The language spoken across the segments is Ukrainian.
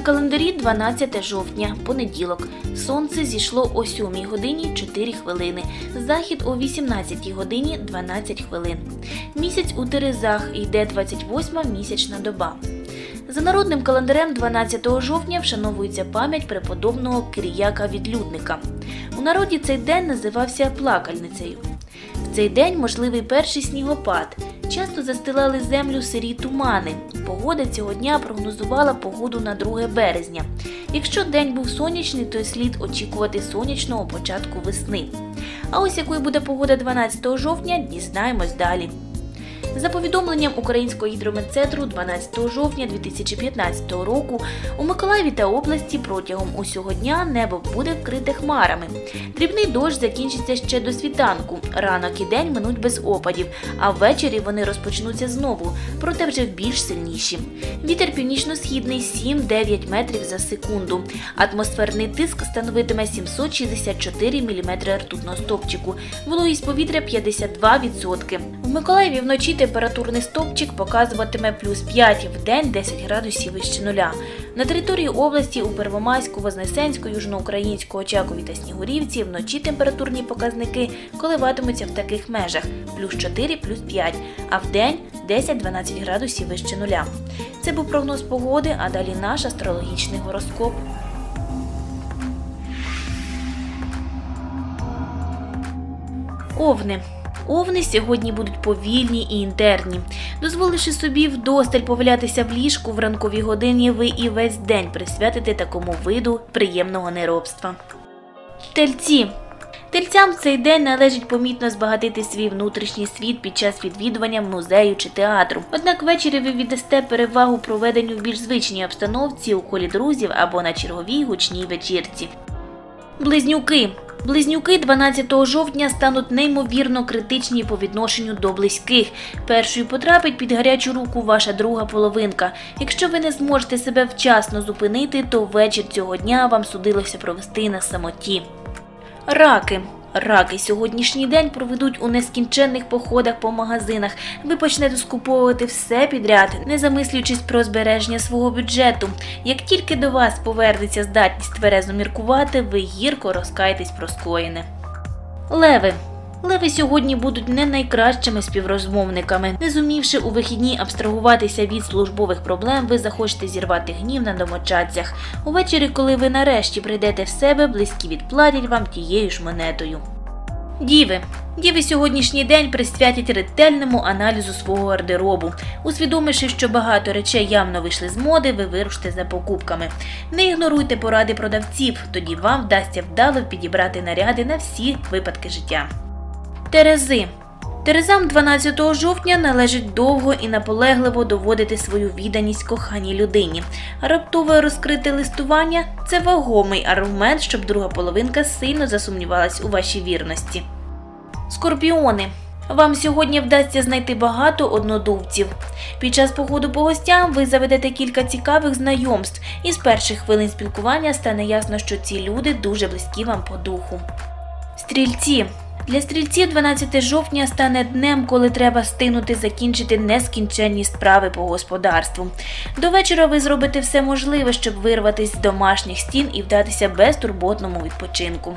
календарі 12 жовтня, понеділок. Сонце зійшло о 7 годині 4 хвилини, захід о 18 годині 12 хвилин. Місяць у Терезах, йде 28-ма місячна доба. За народним календарем 12 жовтня вшановується пам'ять преподобного Кирияка-відлюдника. У народі цей день називався Плакальницею. В цей день можливий перший снігопад. Часто застилали землю сирі тумани. Погода цього дня прогнозувала погоду на 2 березня. Якщо день був сонячний, то слід очікувати сонячного початку весни. А ось якою буде погода 12 жовтня, дізнаємось далі. За повідомленням Українського гідрометцентру 12 жовтня 2015 року у Миколаєві та області протягом усього дня небо буде вкрите хмарами. Дрібний дощ закінчиться ще до світанку, ранок і день минуть без опадів, а ввечері вони розпочнуться знову, проте вже більш сильніші. Вітер північно-східний 7-9 метрів за секунду. Атмосферний тиск становитиме 764 мм ртутного стовпчику, вологість повітря 52%. В Миколаєві вночі температурний стовпчик показуватиме плюс 5, вдень 10 градусів вище нуля. На території області у Первомайську, Вознесенську, Южноукраїнську, Очакові та Снігурівці вночі температурні показники коливатимуться в таких межах – плюс 4, плюс 5, а вдень 10-12 градусів вище нуля. Це був прогноз погоди, а далі наш астрологічний гороскоп. Овни. Овни сьогодні будуть повільні і інтерні. Дозволивши собі вдосталь повалятися в ліжку в ранковій годині, ви і весь день присвятите такому виду приємного неробства. Тельці. Тельцям в цей день належить помітно збагатити свій внутрішній світ під час відвідування музею чи театру. Однак ввечері ви віддасте перевагу проведенню в більш звичній обстановці у колі друзів або на черговій гучній вечірці. Близнюки. Близнюки 12 жовтня стануть неймовірно критичні по відношенню до близьких. Першою потрапить під гарячу руку ваша друга половинка. Якщо ви не зможете себе вчасно зупинити, то вечір цього дня вам судилося провести на самоті. Раки. Раки сьогоднішній день проведуть у нескінченних походах по магазинах. Ви почнете скуповувати все підряд, не замислюючись про збереження свого бюджету. Як тільки до вас повернеться здатність тверезо міркувати, ви гірко розкаєтесь про скоєне. Леви. Леви сьогодні будуть не найкращими співрозмовниками. Не зумівши у вихідні абстрагуватися від службових проблем, ви захочете зірвати гнів на домочадцях. Увечері, коли ви нарешті прийдете в себе, близькі відплатять вам тією ж монетою. Діви. Діви сьогоднішній день присвятять ретельному аналізу свого гардеробу. Усвідомивши, що багато речей явно вийшли з моди, ви вирушите за покупками. Не ігноруйте поради продавців, тоді вам вдасться вдало підібрати наряди на всі випадки життя. Терези. Терезам 12 жовтня належить довго і наполегливо доводити свою відданість коханій людині. Раптове розкрите листування – це вагомий аргумент, щоб друга половинка сильно засумнівалась у вашій вірності. Скорпіони. Вам сьогодні вдасться знайти багато однодумців. Під час походу по гостям ви заведете кілька цікавих знайомств, і з перших хвилин спілкування стане ясно, що ці люди дуже близькі вам по духу. Стрільці. Для стрільців 12 жовтня стане днем, коли треба встигнути закінчити нескінченні справи по господарству. До вечора ви зробите все можливе, щоб вирватися з домашніх стін і вдатися безтурботному відпочинку.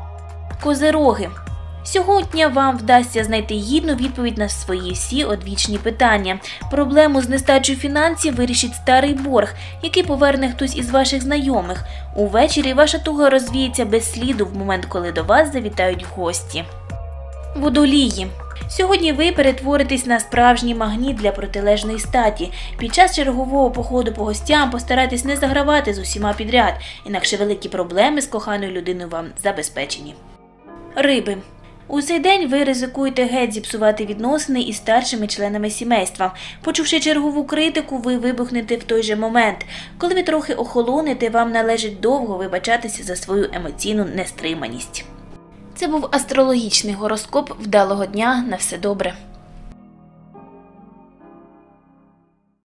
Козироги. Сьогодні вам вдасться знайти гідну відповідь на свої всі одвічні питання. Проблему з нестачею фінансів вирішить старий борг, який поверне хтось із ваших знайомих. Увечері ваша туга розвіється без сліду в момент, коли до вас завітають гості. Водолії. Сьогодні ви перетворитесь на справжній магніт для протилежної статі. Під час чергового походу по гостям постарайтесь не загравати з усіма підряд, інакше великі проблеми з коханою людиною вам забезпечені. Риби. У цей день ви ризикуєте геть зіпсувати відносини із старшими членами сімейства. Почувши чергову критику, ви вибухнете в той же момент. Коли ви трохи охолонете, вам належить довго вибачатися за свою емоційну нестриманість. Це був астрологічний гороскоп. Вдалого дня, на все добре.